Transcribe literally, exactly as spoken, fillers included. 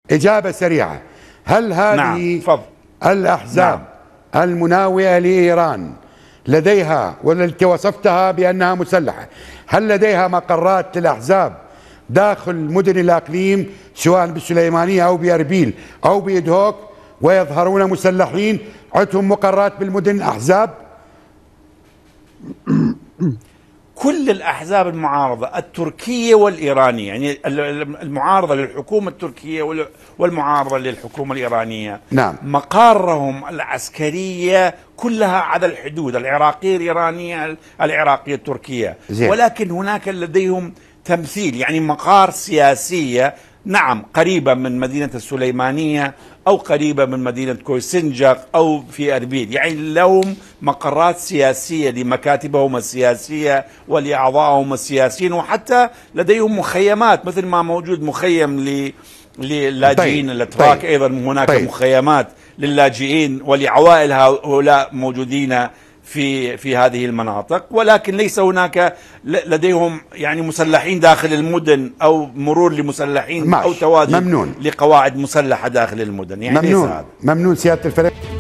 إجابة سريعة. هل هذه نعم. الأحزاب نعم. المناوئة لإيران لديها، والتي وصفتها بأنها مسلحة، هل لديها مقرات للأحزاب داخل مدن الأقليم سواء بالسليمانية أو بأربيل أو بإدهوك ويظهرون مسلحين؟ عندهم مقرات بالمدن الأحزاب؟ كل الأحزاب المعارضة التركية والإيرانية، يعني المعارضة للحكومة التركية والمعارضة للحكومة الإيرانية، نعم. مقارهم العسكرية كلها على الحدود العراقية الإيرانية العراقية التركية، زي. ولكن هناك لديهم تمثيل، يعني مقار سياسية، نعم، قريبة من مدينة السليمانية أو قريبة من مدينة كويسنجق أو في أربيل، يعني لهم مقرات سياسية لمكاتبهم السياسية ولأعضائهم السياسيين، وحتى لديهم مخيمات مثل ما موجود مخيم للاجئين طيب. الأتراك طيب. أيضا هناك طيب. مخيمات للاجئين ولعوائل هؤلاء موجودين في في هذه المناطق، ولكن ليس هناك لديهم يعني مسلحين داخل المدن او مرور لمسلحين او تواجد ممنون. لقواعد مسلحة داخل المدن، يعني ممنون. ليس هذا. ممنون سيادة الفريق.